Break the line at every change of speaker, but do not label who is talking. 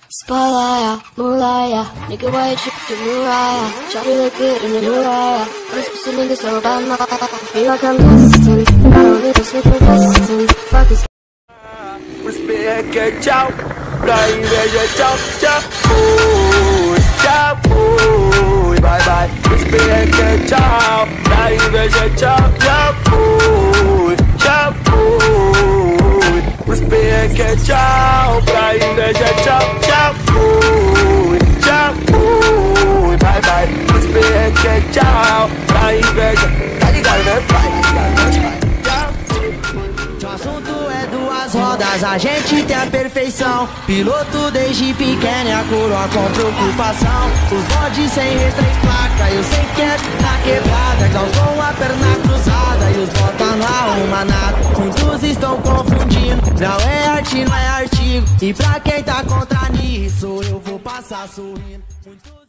Spotlight, Moonlight, nigga, why you tripping to Mariah? Shawty look good in the Mariah. These pussy niggas so bad, man. Feel like I'm destined. I don't need to sleep for destined. Fuck this.
Respira, tchau. Pra inveja, tchau, tchau. Fui, tchau, fui. Bye, bye. Respira, tchau. Pra inveja, tchau, tchau. Fui, tchau, fui. Respira, tchau. Pra inveja, tchau, tchau. Fui, tchau, fui. Bye, bye. Respira, tchau. Pra inveja. Tá ligado, né? Vai.
O assunto é duas rodas, a gente tem a perfeição. Piloto desde pequeno e a coroa com preocupação. Os bodes sem retra e placa, eu sei que é na quebrada. Caos com a perna cruzada e os bota não arruma nada. Muitos estão confundindo, não é arte, não é artigo. E pra quem tá contra nisso, eu vou passar sorrindo.